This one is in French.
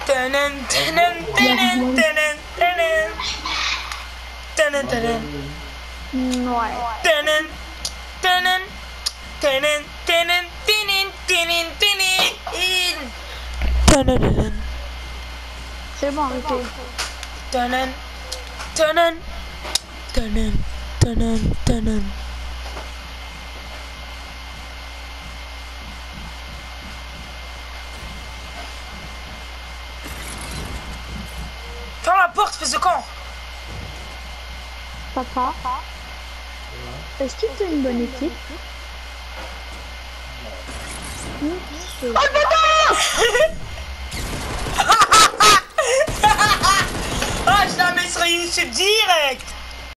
Tanan, tanan, tanan, tanan, tanan. Tanan, tanan. Ouais. Tanan, tanan, tanan, tanan, tanan, tanan, tanan. Tanan, tanan. C'est bon, arrêtez. Tanan, tanan, tanan, tanan, tanan. Ferme la porte, fils de camp. Papa, est-ce que tu as une bonne équipe? Oh le bâtard. Ah, je la mets sur YouTube direct.